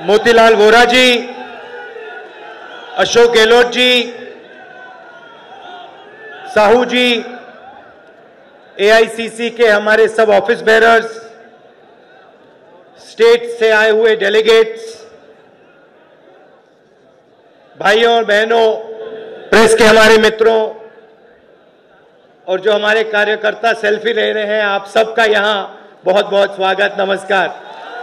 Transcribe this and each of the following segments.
Motilal Vora ji, Ashok Gehlot ji, Sahu ji, AICC के हमारे सब ऑफिस बेरर्स, स्टेट से आए हुए डेलीगेट्स, भाइयों और बहनों, प्रेस के हमारे मित्रों और जो हमारे कार्यकर्ता सेल्फी ले रहे हैं, आप सबका यहां बहुत बहुत स्वागत, नमस्कार।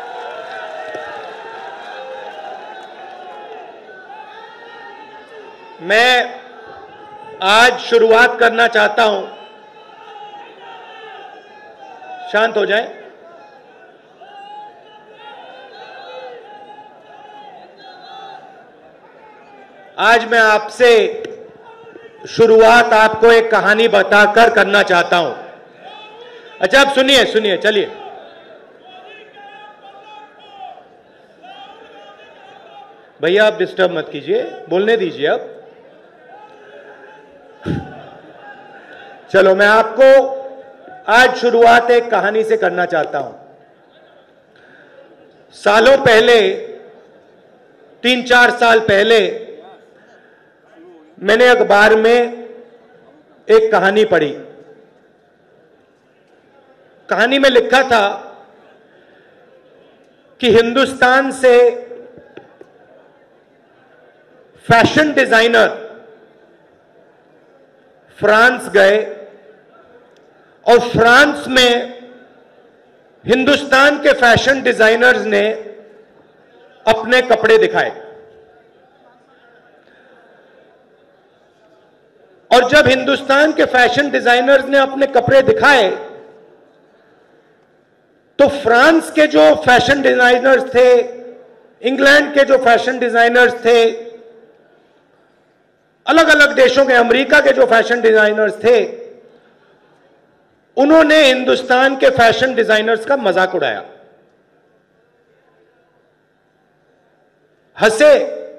मैं आज शुरुआत करना चाहता हूं, शांत हो जाए। आज मैं आपसे शुरुआत आपको एक कहानी बताकर करना चाहता हूं। अच्छा, आप सुनिए सुनिए, चलिए। भैया आप डिस्टर्ब मत कीजिए, बोलने दीजिए। अब चलो, मैं आपको आज शुरुआत एक कहानी से करना चाहता हूं। सालों पहले, 3-4 साल पहले, मैंने अखबार में एक कहानी पढ़ी। कहानी में लिखा था कि हिंदुस्तान से फैशन डिजाइनर फ्रांस गए और फ्रांस में हिंदुस्तान के फैशन डिजाइनर्स ने अपने कपड़े दिखाए। और जब हिंदुस्तान के फैशन डिजाइनर्स ने अपने कपड़े दिखाए तो फ्रांस के जो फैशन डिजाइनर्स थे, इंग्लैंड के जो फैशन डिजाइनर्स थे, अलग अलग देशों के, अमेरिका के जो फैशन डिजाइनर्स थे, उन्होंने हिंदुस्तान के फैशन डिजाइनर्स का मजाक उड़ाया, हंसे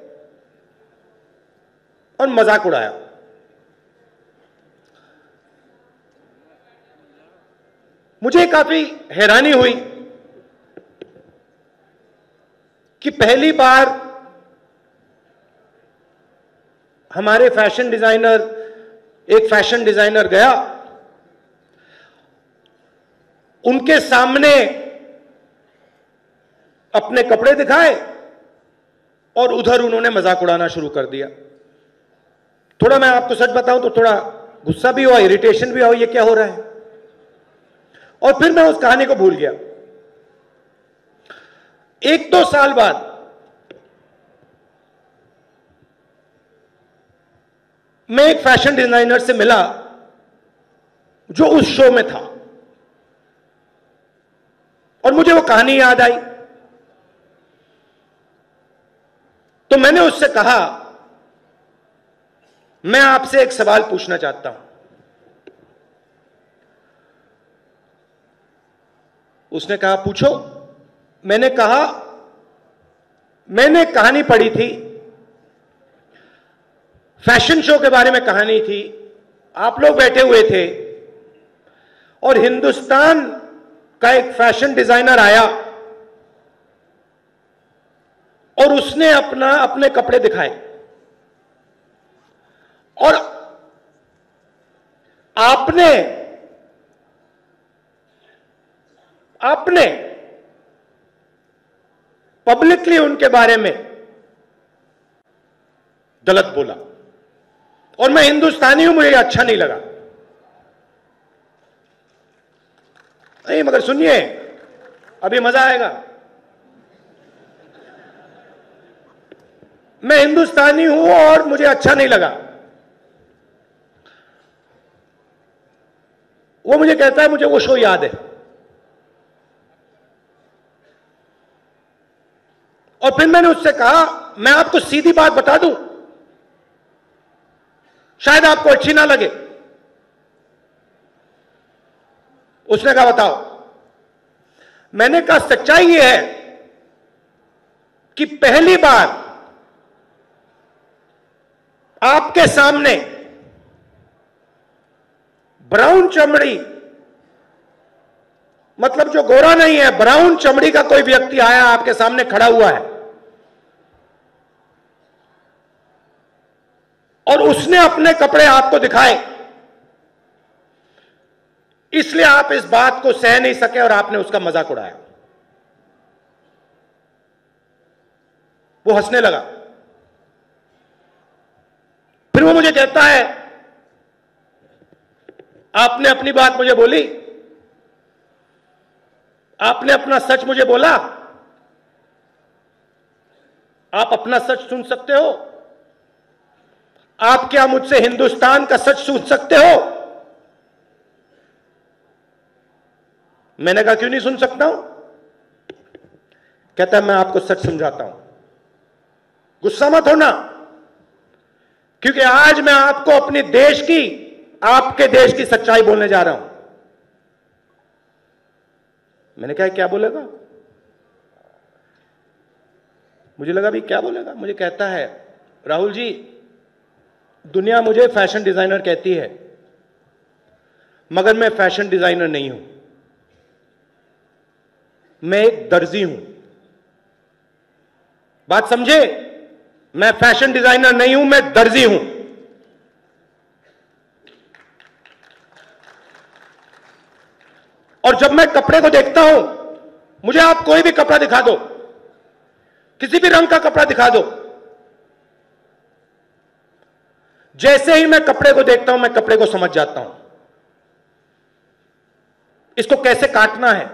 और मजाक उड़ाया। मुझे काफी हैरानी हुई कि पहली बार हमारे फैशन डिजाइनर, एक फैशन डिजाइनर गया, उनके सामने अपने कपड़े दिखाए और उधर उन्होंने मजाक उड़ाना शुरू कर दिया। थोड़ा मैं आपको सच बताऊं तो थोड़ा गुस्सा भी हुआ, इरिटेशन भी हुआ, ये क्या हो रहा है। और फिर मैं उस कहानी को भूल गया। 1-2 साल बाद मैं एक फैशन डिजाइनर से मिला जो उस शो में था और मुझे वो कहानी याद आई। तो मैंने उससे कहा, मैं आपसे एक सवाल पूछना चाहता हूं। उसने कहा, पूछो। मैंने कहा, मैंने कहानी पढ़ी थी, फैशन शो के बारे में कहानी थी, आप लोग बैठे हुए थे और हिंदुस्तान का एक फैशन डिजाइनर आया और उसने अपने कपड़े दिखाए और आपने पब्लिकली उनके बारे में गलत बोला और मैं हिंदुस्तानी हूं, मुझे अच्छा नहीं लगा। नहीं, मगर सुनिए, अभी मजा आएगा। मैं हिंदुस्तानी हूं और मुझे अच्छा नहीं लगा। वो मुझे कहता है, मुझे वो शो याद है। और फिर मैंने उससे कहा, मैं आपको सीधी बात बता दूं, शायद आपको अच्छी ना लगे। उसने कहा, बताओ। मैंने कहा, सच्चाई यह है कि पहली बार आपके सामने ब्राउन चमड़ी, मतलब जो गोरा नहीं है, ब्राउन चमड़ी का कोई व्यक्ति आया, आपके सामने खड़ा हुआ है और उसने अपने कपड़े आपको दिखाए, इसलिए आप इस बात को सह नहीं सके और आपने उसका मजाक उड़ाया। वो हंसने लगा। फिर वो मुझे कहता है, आपने अपनी बात मुझे बोली, आपने अपना सच मुझे बोला, आप अपना सच सुन सकते हो? आप क्या मुझसे हिंदुस्तान का सच सुन सकते हो? मैंने कहा क्यों नहीं सुन सकता हूं? कहता है मैं आपको सच समझाता हूं, गुस्सा मत होना, क्योंकि आज मैं आपको अपने देश की, आपके देश की सच्चाई बोलने जा रहा हूं। मैंने कहा क्या बोलेगा? मुझे लगा भी क्या बोलेगा। मुझे कहता है, राहुल जी, दुनिया मुझे फैशन डिजाइनर कहती है, मगर मैं फैशन डिजाइनर नहीं हूं, मैं एक दर्जी हूं। बात समझे? मैं फैशन डिजाइनर नहीं हूं, मैं दर्जी हूं। और जब मैं कपड़े को देखता हूं, मुझे आप कोई भी कपड़ा दिखा दो, किसी भी रंग का कपड़ा दिखा दो, जैसे ही मैं कपड़े को देखता हूं, मैं कपड़े को समझ जाता हूं। इसको कैसे काटना है,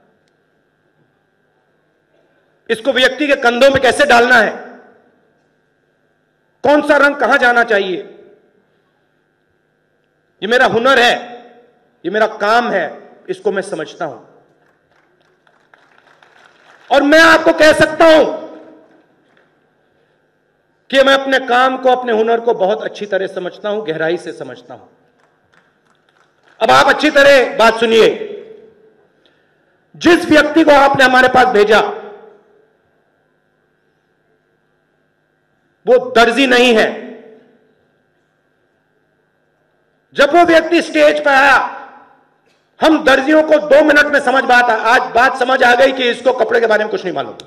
इसको व्यक्ति के कंधों में कैसे डालना है, कौन सा रंग कहां जाना चाहिए, ये मेरा हुनर है, ये मेरा काम है, इसको मैं समझता हूं। और मैं आपको कह सकता हूं कि मैं अपने काम को, अपने हुनर को बहुत अच्छी तरह समझता हूं, गहराई से समझता हूं। अब आप अच्छी तरह बात सुनिए। जिस व्यक्ति को आपने हमारे पास भेजा, वो दर्जी नहीं है। जब वो व्यक्ति स्टेज पर आया, हम दर्जियों को 2 मिनट में समझ बात समझ आ गई कि इसको कपड़े के बारे में कुछ नहीं मालूम।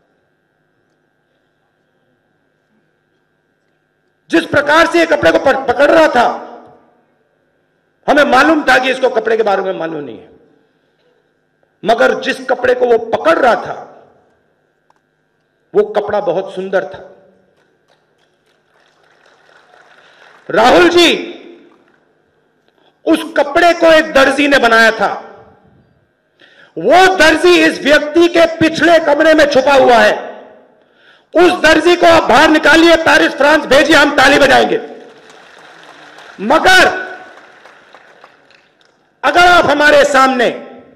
जिस प्रकार से ये कपड़े को पकड़ रहा था, हमें मालूम था कि इसको कपड़े के बारे में मालूम नहीं है, मगर जिस कपड़े को वो पकड़ रहा था, वो कपड़ा बहुत सुंदर था। राहुल जी, उस कपड़े को एक दर्जी ने बनाया था। वो दर्जी इस व्यक्ति के पिछले कमरे में छुपा हुआ है। उस दर्जी को आप बाहर निकालिए, पेरिस फ्रांस भेजिए, हम ताली बजाएंगे। मगर अगर आप हमारे सामने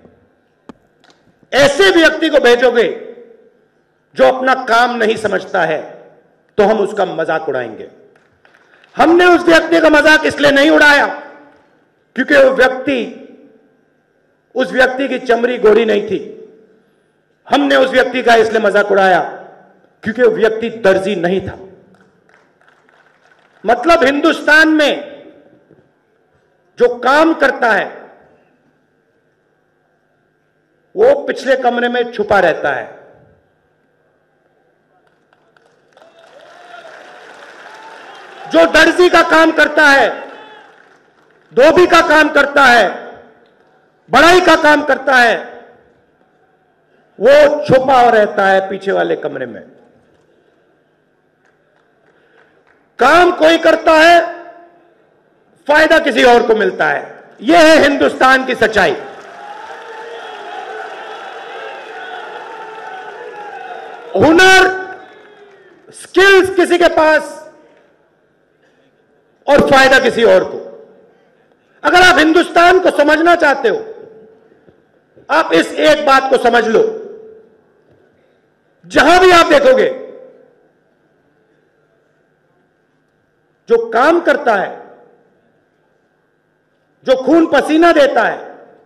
ऐसे व्यक्ति को भेजोगे जो अपना काम नहीं समझता है, तो हम उसका मजाक उड़ाएंगे। हमने उस व्यक्ति का मजाक इसलिए नहीं उड़ाया क्योंकि उस व्यक्ति की चमड़ी गोरी नहीं थी। हमने उस व्यक्ति का इसलिए मजाक उड़ाया क्योंकि वो व्यक्ति दर्जी नहीं था। मतलब हिंदुस्तान में जो काम करता है, वो पिछले कमरे में छुपा रहता है। जो दर्जी का काम करता है, धोबी का काम करता है, बढ़ाई का काम करता है, वो छुपा रहता है पीछे वाले कमरे में। काम कोई करता है, फायदा किसी और को मिलता है। यह है हिंदुस्तान की सच्चाई। हुनर, स्किल्स किसी के पास और फायदा किसी और को। अगर आप हिंदुस्तान को समझना चाहते हो, आप इस एक बात को समझ लो। जहां भी आप देखोगे, जो काम करता है, जो खून पसीना देता है,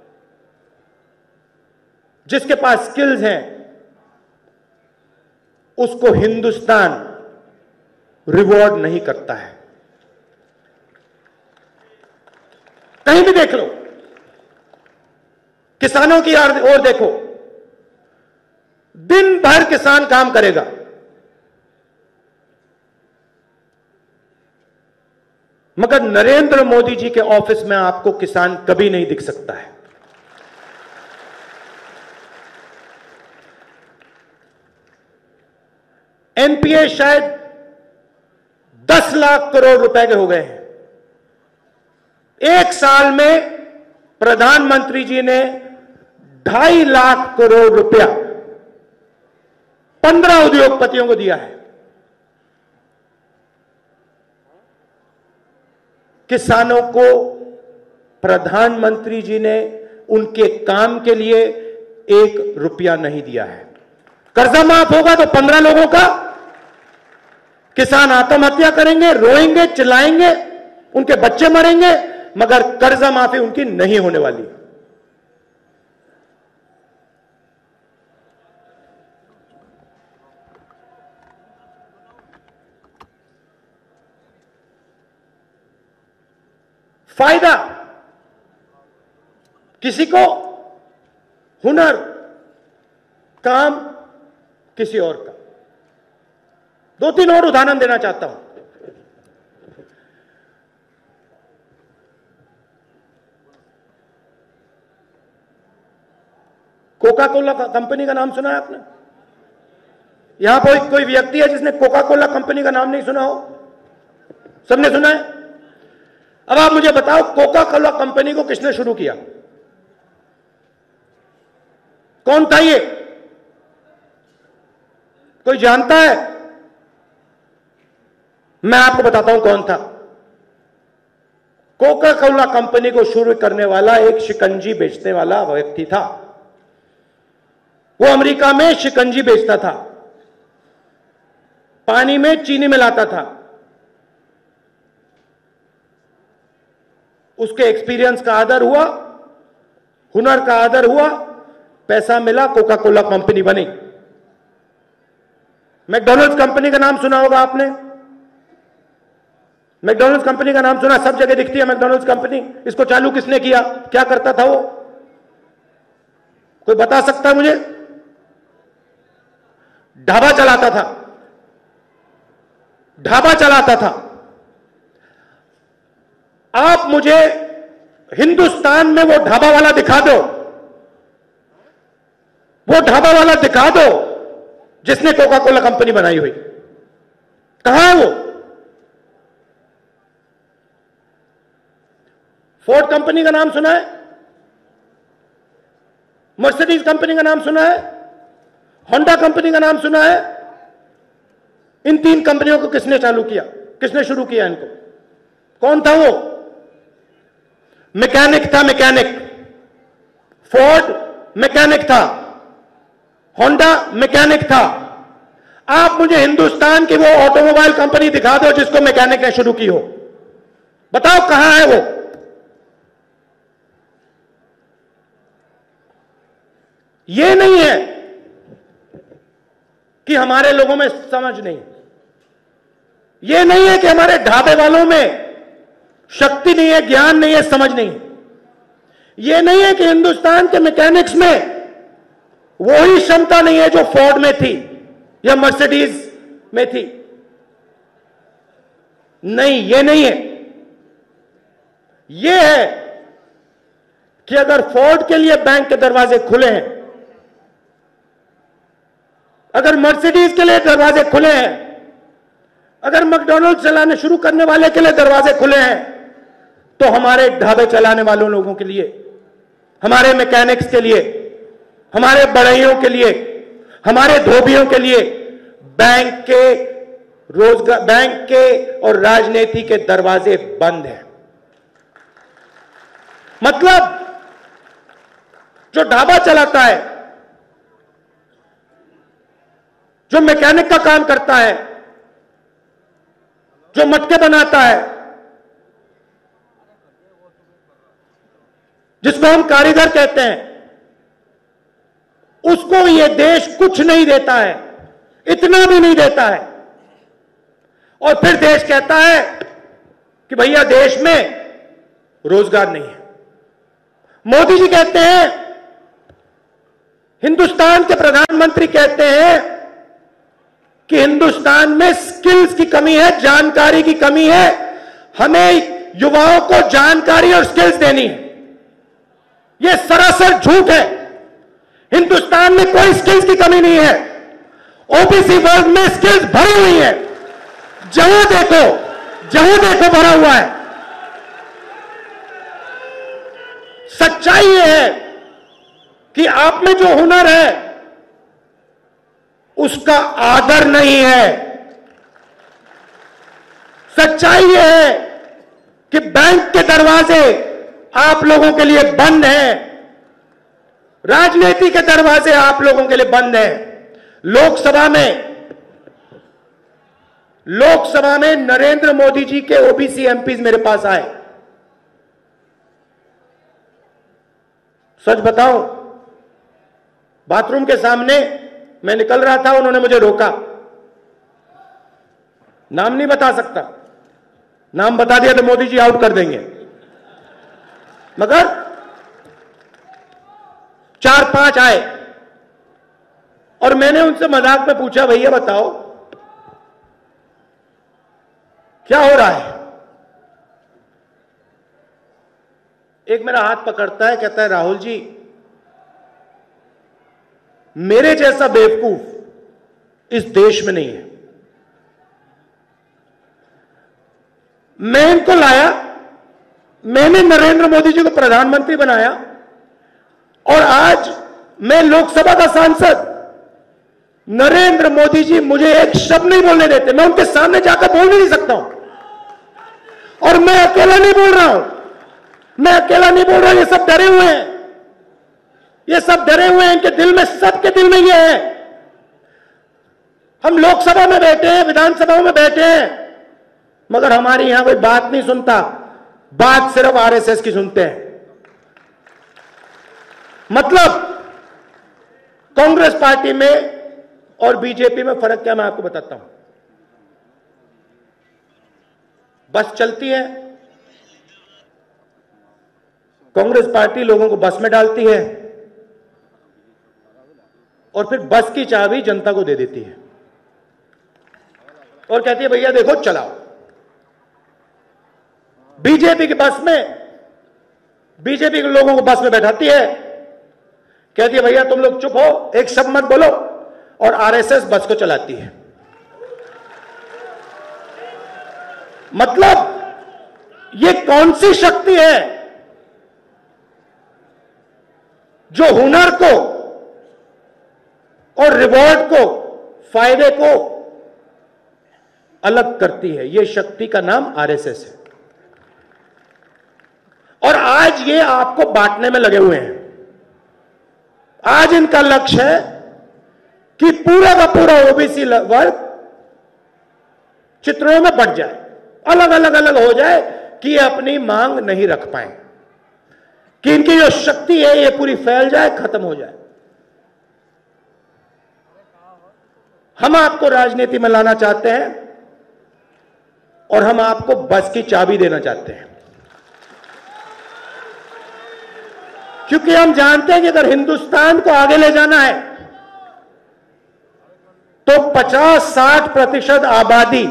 जिसके पास स्किल्स हैं, उसको हिंदुस्तान रिवॉर्ड नहीं करता है। कहीं भी देख लो, किसानों की ओर देखो, दिन भर किसान काम करेगा, मगर नरेंद्र मोदी जी के ऑफिस में आपको किसान कभी नहीं दिख सकता है। एनपीए शायद 10 लाख करोड़ रुपए के हो गए हैं। एक साल में प्रधानमंत्री जी ने 2.5 लाख करोड़ रुपया 15 उद्योगपतियों को दिया है। किसानों को प्रधानमंत्री जी ने उनके काम के लिए 1 रुपया नहीं दिया है। कर्जा माफ होगा तो 15 लोगों का, किसान आत्महत्या करेंगे, रोएंगे, चिल्लाएंगे, उनके बच्चे मरेंगे, मगर कर्जा माफी उनकी नहीं होने वाली। फायदा किसी को हुनर, काम किसी और का। 2-3 और उदाहरण देना चाहता हूं। कोका कोला कंपनी का नाम सुना है आपने? यहां पर कोई व्यक्ति है जिसने कोका कोला कंपनी का नाम नहीं सुना हो? सबने सुना है? अब आप मुझे बताओ, कोका कोला कंपनी को किसने शुरू किया? कौन था ये? कोई जानता है? मैं आपको बताता हूं कौन था। कोका कोला कंपनी को शुरू करने वाला एक शिकंजी बेचने वाला व्यक्ति था। वो अमेरिका में शिकंजी बेचता था, पानी में चीनी मिलाता था। उसके एक्सपीरियंस का आदर हुआ, हुनर का आदर हुआ, पैसा मिला, कोका कोला कंपनी बनी। मैकडॉनल्ड्स कंपनी का नाम सुना होगा आपने? मैकडॉनल्ड्स कंपनी का नाम सुना, सब जगह दिखती है मैकडॉनल्ड्स कंपनी। इसको चालू किसने किया? क्या करता था वो? कोई बता सकता है मुझे? ढाबा चलाता था, ढाबा चलाता था। आप मुझे हिंदुस्तान में वो ढाबा वाला दिखा दो, वो ढाबा वाला दिखा दो जिसने कोका कोला कंपनी बनाई हुई। कहां है वो? फोर्ड कंपनी का नाम सुना है? मर्सिडीज कंपनी का नाम सुना है? होंडा कंपनी का नाम सुना है? इन 3 कंपनियों को किसने चालू किया? किसने शुरू किया इनको? कौन था वो? मैकेनिक था, मैकेनिक। फोर्ड मैकेनिक था, होंडा मैकेनिक था। आप मुझे हिंदुस्तान की वो ऑटोमोबाइल कंपनी दिखा दो जिसको मैकेनिक ने शुरू की हो। बताओ कहां है वो? ये नहीं है कि हमारे लोगों में समझ नहीं, ये नहीं है कि हमारे ढाबे वालों में शक्ति नहीं है, ज्ञान नहीं है, समझ नहीं। ये नहीं है कि हिंदुस्तान के मैकेनिक्स में वही क्षमता नहीं है जो फोर्ड में थी या मर्सिडीज में थी। नहीं, ये नहीं है। ये है कि अगर फोर्ड के लिए बैंक के दरवाजे खुले हैं, अगर मर्सिडीज के लिए दरवाजे खुले हैं, अगर मैकडॉनल्ड्स चलाने शुरू करने वाले के लिए दरवाजे खुले हैं, तो हमारे ढाबे चलाने वालों लोगों के लिए, हमारे मैकेनिक्स के लिए, हमारे बढ़इयों के लिए, हमारे धोबियों के लिए बैंक के रोजगार, बैंक के और राजनीति के दरवाजे बंद हैं। मतलब जो ढाबा चलाता है, जो मैकेनिक का काम करता है, जो मटके बनाता है, जिसको हम कारीगर कहते हैं, उसको ये देश कुछ नहीं देता है, इतना भी नहीं देता है। और फिर देश कहता है कि भैया देश में रोजगार नहीं है। मोदी जी कहते हैं, हिंदुस्तान के प्रधानमंत्री कहते हैं कि हिंदुस्तान में स्किल्स की कमी है, जानकारी की कमी है, हमें युवाओं को जानकारी और स्किल्स देनी है। यह सरासर झूठ है। हिंदुस्तान में कोई स्किल्स की कमी नहीं है। ओबीसी वर्ग में स्किल्स भरी हुई है। जहां देखो भरा हुआ है। सच्चाई यह है कि आप में जो हुनर है उसका आदर नहीं है। सच्चाई यह है कि बैंक के दरवाजे आप लोगों के लिए बंद हैं। राजनीति के दरवाजे आप लोगों के लिए बंद हैं। लोकसभा में नरेंद्र मोदी जी के ओबीसी एमपीज मेरे पास आए। सच बताऊं, बाथरूम के सामने मैं निकल रहा था, उन्होंने मुझे रोका। नाम नहीं बता सकता, नाम बता दिया तो मोदी जी आउट कर देंगे। मगर 4-5 आए और मैंने उनसे मजाक में पूछा, भैया बताओ क्या हो रहा है। एक मेरा हाथ पकड़ता है, कहता है राहुल जी, मेरे जैसा बेवकूफ इस देश में नहीं है। मैं इनको लाया, मैंने नरेंद्र मोदी जी को प्रधानमंत्री बनाया और आज मैं लोकसभा का सांसद। नरेंद्र मोदी जी मुझे एक शब्द नहीं बोलने देते। मैं उनके सामने जाकर बोल नहीं सकता हूं। और मैं अकेला नहीं बोल रहा हूं, ये सब डरे हुए हैं। ये सब डरे हुए हैं, इनके दिल में, सबके दिल में ये है। हम लोकसभा में बैठे हैं, विधानसभा में बैठे हैं, मगर हमारी यहां कोई बात नहीं सुनता। बात सिर्फ आरएसएस की सुनते हैं। मतलब कांग्रेस पार्टी में और बीजेपी में फर्क क्या, मैं आपको बताता हूं। बस चलती है, कांग्रेस पार्टी लोगों को बस में डालती है और फिर बस की चाबी जनता को दे देती है और कहती है भैया देखो चलाओ। बीजेपी की बस में, बीजेपी के लोगों को बस में बैठाती है, कहती है भैया तुम लोग चुप हो, एक शब्द मत बोलो, और आरएसएस बस को चलाती है। मतलब ये कौन सी शक्ति है जो हुनर को और रिवॉर्ड को, फायदे को अलग करती है? ये शक्ति का नाम आरएसएस है। और आज ये आपको बांटने में लगे हुए हैं। आज इनका लक्ष्य है कि पूरा का पूरा ओबीसी वर्ग चित्रों में बढ़ जाए, अलग अलग हो जाए, कि ये अपनी मांग नहीं रख पाए, कि इनकी जो शक्ति है ये पूरी फैल जाए, खत्म हो जाए। हम आपको राजनीति में लाना चाहते हैं और हम आपको बस की चाबी देना चाहते हैं, क्योंकि हम जानते हैं कि अगर हिंदुस्तान को आगे ले जाना है तो 50-60% आबादी,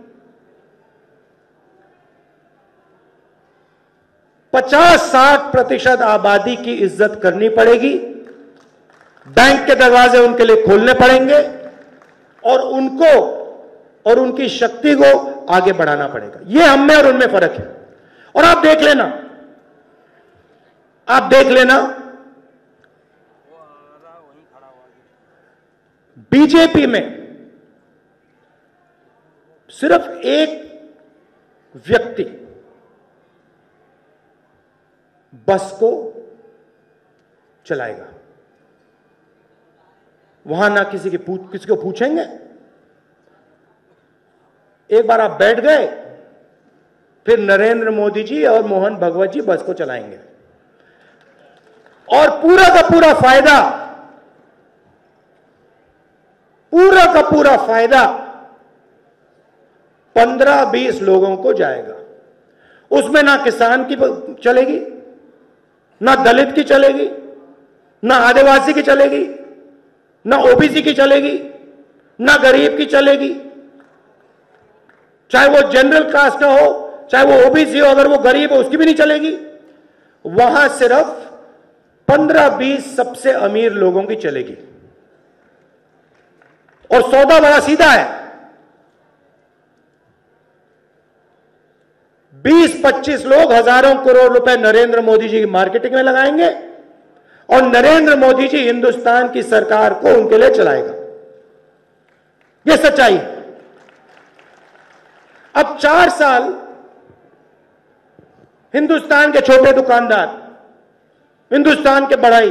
50-60% आबादी की इज्जत करनी पड़ेगी। बैंक के दरवाजे उनके लिए खोलने पड़ेंगे और उनको और उनकी शक्ति को आगे बढ़ाना पड़ेगा। यह हम में और उनमें फर्क है। और आप देख लेना, बीजेपी में सिर्फ एक व्यक्ति बस को चलाएगा। वहां ना किसी को पूछेंगे। एक बार आप बैठ गए, फिर नरेंद्र मोदी जी और मोहन भगवत जी बस को चलाएंगे और पूरा का पूरा फायदा 15-20 लोगों को जाएगा। उसमें ना किसान की चलेगी, ना दलित की चलेगी, ना आदिवासी की चलेगी, ना ओबीसी की चलेगी, ना गरीब की चलेगी, चाहे वो जनरल कास्ट का हो चाहे वो ओबीसी हो, अगर वो गरीब हो उसकी भी नहीं चलेगी। वहां सिर्फ 15-20 सबसे अमीर लोगों की चलेगी। और सौदा बड़ा सीधा है, 20-25 लोग हजारों करोड़ रुपए नरेंद्र मोदी जी की मार्केटिंग में लगाएंगे और नरेंद्र मोदी जी हिंदुस्तान की सरकार को उनके लिए चलाएगा। यह सच्चाई। अब 4 साल हिंदुस्तान के छोटे दुकानदार, हिंदुस्तान के बढ़ई,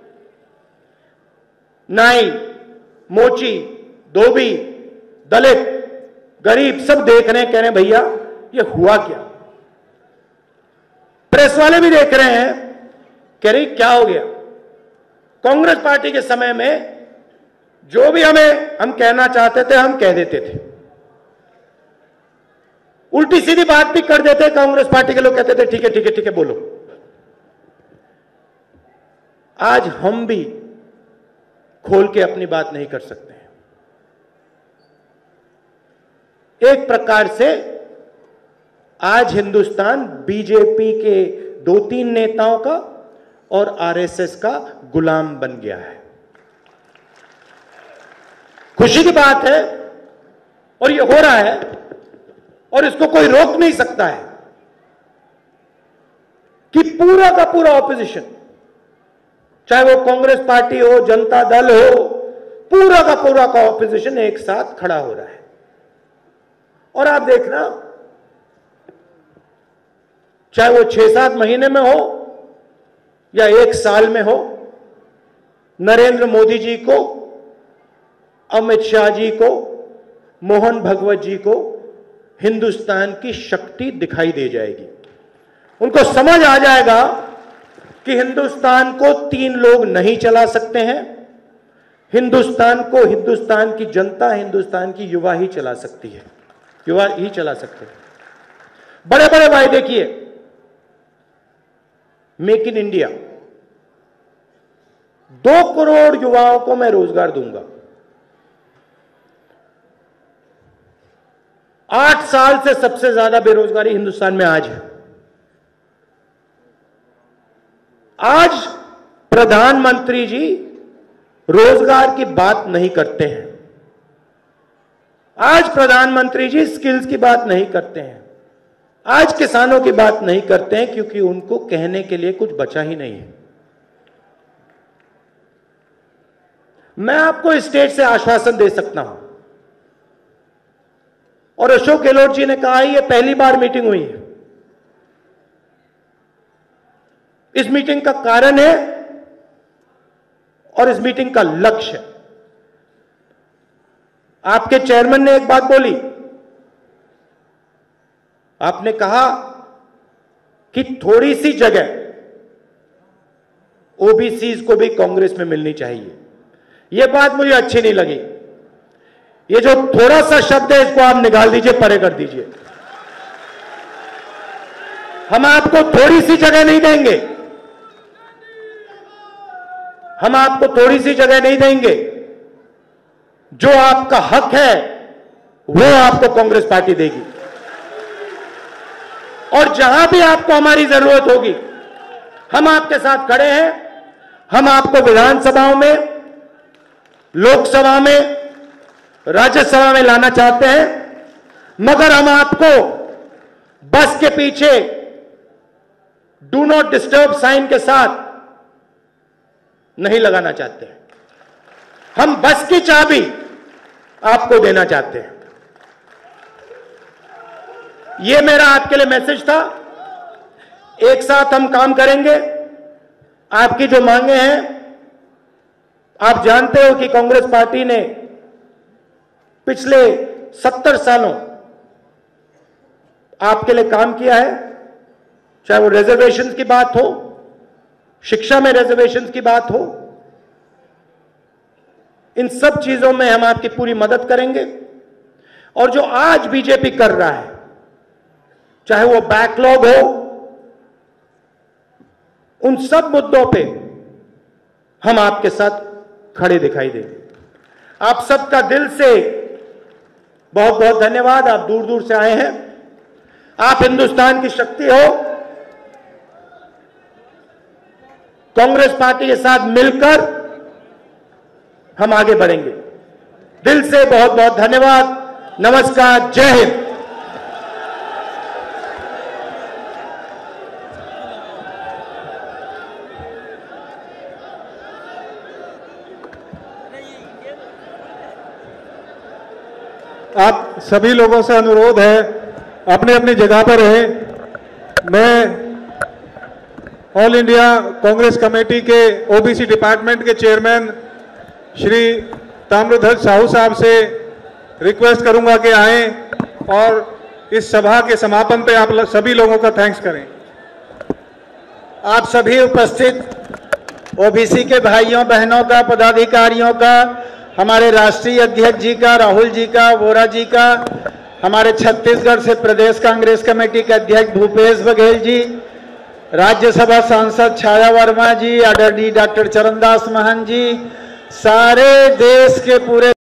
नाई, मोची, धोबी, दलित, गरीब सब देख रहे हैं, कह रहे हैं भैया ये हुआ क्या। प्रेस वाले भी देख रहे हैं, कह रही क्या हो गया। कांग्रेस पार्टी के समय में जो भी हम कहना चाहते थे हम कह देते थे, उल्टी सीधी बात भी कर देते। कांग्रेस पार्टी के लोग कहते थे ठीक है ठीक है ठीक है बोलो। आज हम भी खोल के अपनी बात नहीं कर सकते हैं। एक प्रकार से आज हिंदुस्तान बीजेपी के 2-3 नेताओं का और आरएसएस का गुलाम बन गया है। खुशी की बात है और ये हो रहा है और इसको कोई रोक नहीं सकता है कि पूरा का पूरा ऑपोजिशन, चाहे वो कांग्रेस पार्टी हो, जनता दल हो, पूरा का पूरा का ऑपोजिशन एक साथ खड़ा हो रहा है। और आप देखना, चाहे वो 6-7 महीने में हो या 1 साल में हो, नरेंद्र मोदी जी को, अमित शाह जी को, मोहन भगवत जी को हिंदुस्तान की शक्ति दिखाई दे जाएगी। उनको समझ आ जाएगा कि हिंदुस्तान को 3 लोग नहीं चला सकते हैं। हिंदुस्तान को हिंदुस्तान की जनता, हिंदुस्तान की युवा ही चला सकती है, युवा ही चला सकते हैं। बड़े बड़े वायदे किए, मेक इन इंडिया, 2 करोड़ युवाओं को मैं रोजगार दूंगा। 8 साल से सबसे ज्यादा बेरोजगारी हिंदुस्तान में आज है। आज प्रधानमंत्री जी रोजगार की बात नहीं करते हैं। आज प्रधानमंत्री जी स्किल्स की बात नहीं करते हैं। आज किसानों की बात नहीं करते हैं, क्योंकि उनको कहने के लिए कुछ बचा ही नहीं है। मैं आपको इस स्टेज से आश्वासन दे सकता हूं, और अशोक गहलोत जी ने कहा ये पहली बार मीटिंग हुई है। इस मीटिंग का कारण है और इस मीटिंग का लक्ष्य है। आपके चेयरमैन ने एक बात बोली, आपने कहा कि थोड़ी सी जगह ओबीसी को भी कांग्रेस में मिलनी चाहिए। यह बात मुझे अच्छी नहीं लगी। ये जो थोड़ा सा शब्द है इसको आप निकाल दीजिए, परे कर दीजिए। हम आपको थोड़ी सी जगह नहीं देंगे, हम आपको थोड़ी सी जगह नहीं देंगे। जो आपका हक है वो आपको कांग्रेस पार्टी देगी, और जहां भी आपको हमारी जरूरत होगी हम आपके साथ खड़े हैं। हम आपको विधानसभाओं में, लोकसभा में, राज्यसभा में लाना चाहते हैं, मगर हम आपको बस के पीछे डू नॉट डिस्टर्ब साइन के साथ नहीं लगाना चाहते हैं। हम बस की चाबी आपको देना चाहते हैं। यह मेरा आपके लिए मैसेज था। एक साथ हम काम करेंगे। आपकी जो मांगे हैं, आप जानते हो कि कांग्रेस पार्टी ने पिछले 70 सालों आपके लिए काम किया है। चाहे वो रिजर्वेशन की बात हो, शिक्षा में रिजर्वेशन की बात हो, इन सब चीजों में हम आपकी पूरी मदद करेंगे। और जो आज बीजेपी कर रहा है, चाहे वो बैकलॉग हो, उन सब मुद्दों पे हम आपके साथ खड़े दिखाई देंगे। आप सबका दिल से बहुत बहुत धन्यवाद। आप दूर दूर से आए हैं। आप हिंदुस्तान की शक्ति हो। कांग्रेस पार्टी के साथ मिलकर हम आगे बढ़ेंगे। दिल से बहुत बहुत धन्यवाद। नमस्कार, जय हिंद। आप सभी लोगों से अनुरोध है, अपने अपनी जगह पर रहें। मैं ऑल इंडिया कांग्रेस कमेटी के ओबीसी डिपार्टमेंट के चेयरमैन श्री ताम्रध्वज साहू साहब से रिक्वेस्ट करूंगा कि आएं और इस सभा के समापन पे आप सभी लोगों का थैंक्स करें। आप सभी उपस्थित ओबीसी के भाइयों बहनों का, पदाधिकारियों का, हमारे राष्ट्रीय अध्यक्ष जी का, राहुल जी का, वोरा जी का, हमारे छत्तीसगढ़ से प्रदेश कांग्रेस कमेटी के अध्यक्ष भूपेश बघेल जी, राज्यसभा सांसद छाया वर्मा जी, आदरणीय डॉक्टर चरणदास महंत जी, सारे देश के पूरे